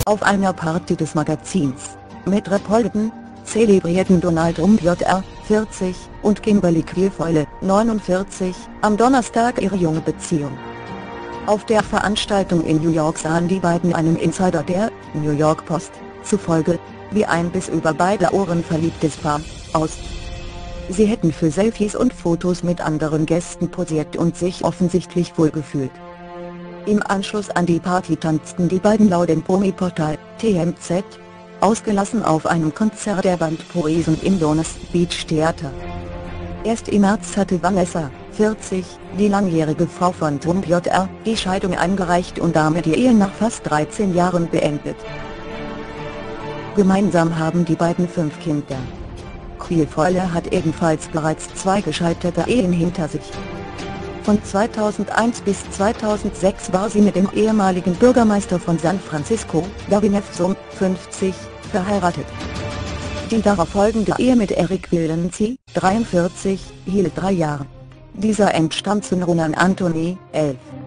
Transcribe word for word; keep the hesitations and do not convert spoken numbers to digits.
Auf einer Party des Magazins Metropolitan zelebrierten Donald Trump J R, vierzig, und Kimberly Guilfoyle, neunundvierzig, am Donnerstag ihre junge Beziehung. Auf der Veranstaltung in New York sahen die beiden einem Insider der New York Post zufolge wie ein bis über beide Ohren verliebtes Paar aus. Sie hätten für Selfies und Fotos mit anderen Gästen posiert und sich offensichtlich wohlgefühlt. Im Anschluss an die Party tanzten die beiden laut dem Promi-Portal T M Z ausgelassen auf einem Konzert der Band Poison im Venice Beach Theater. Erst im März hatte Vanessa, vierzig, die langjährige Frau von Trump J R, die Scheidung eingereicht und damit die Ehe nach fast dreizehn Jahren beendet. Gemeinsam haben die beiden fünf Kinder. Guilfoyle hat ebenfalls bereits zwei gescheiterte Ehen hinter sich. Von zweitausendeins bis zweitausendsechs war sie mit dem ehemaligen Bürgermeister von San Francisco, Gavin Newsom, fünfzig, verheiratet. Die darauffolgende Ehe mit Eric Wilensky, dreiundvierzig, hielt drei Jahre. Dieser entstammt zu Ronan Anthony, elf.